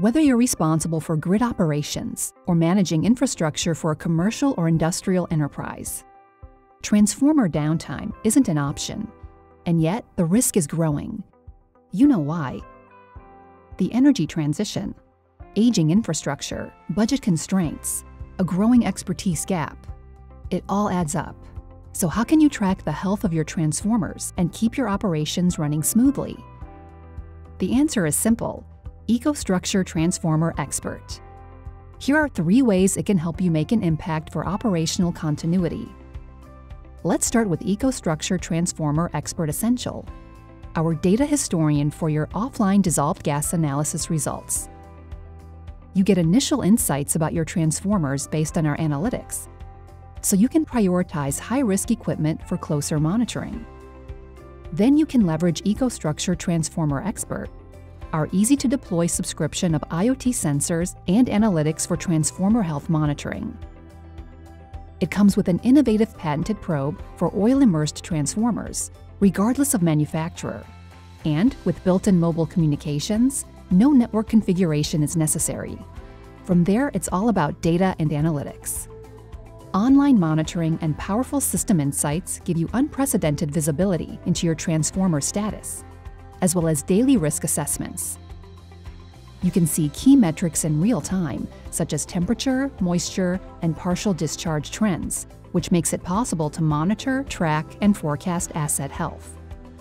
Whether you're responsible for grid operations or managing infrastructure for a commercial or industrial enterprise, transformer downtime isn't an option, and yet the risk is growing. You know why. The energy transition, aging infrastructure, budget constraints, a growing expertise gap. It all adds up. So how can you track the health of your transformers and keep your operations running smoothly? The answer is simple: EcoStruxure Transformer Expert. Here are 3 ways it can help you make an impact for operational continuity. Let's start with EcoStruxure Transformer Expert Essential, our data historian for your offline dissolved gas analysis results. You get initial insights about your transformers based on our analytics, so you can prioritize high-risk equipment for closer monitoring. Then you can leverage EcoStruxure Transformer Expert, our easy-to-deploy subscription of IoT sensors and analytics for transformer health monitoring. It comes with an innovative patented probe for oil-immersed transformers, regardless of manufacturer. And with built-in mobile communications, no network configuration is necessary. From there, it's all about data and analytics. Online monitoring and powerful system insights give you unprecedented visibility into your transformer status, as well as daily risk assessments. You can see key metrics in real time, such as temperature, moisture, and partial discharge trends, which makes it possible to monitor, track, and forecast asset health.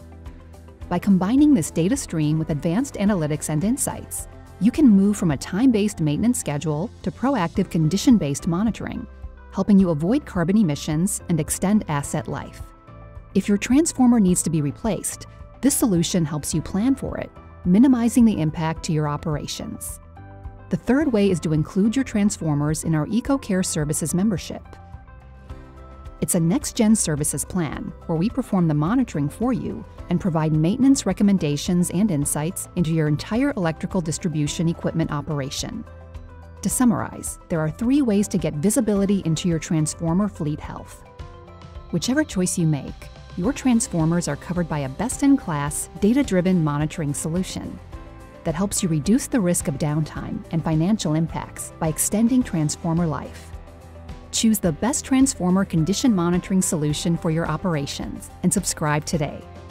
By combining this data stream with advanced analytics and insights, you can move from a time-based maintenance schedule to proactive condition-based monitoring, helping you avoid carbon emissions and extend asset life. If your transformer needs to be replaced, this solution helps you plan for it, minimizing the impact to your operations. The third way is to include your transformers in our EcoCare Services membership. It's a next-gen services plan where we perform the monitoring for you and provide maintenance recommendations and insights into your entire electrical distribution equipment operation. To summarize, there are 3 ways to get visibility into your transformer fleet health. Whichever choice you make, your transformers are covered by a best-in-class, data-driven monitoring solution that helps you reduce the risk of downtime and financial impacts by extending transformer life. Choose the best transformer condition monitoring solution for your operations and subscribe today.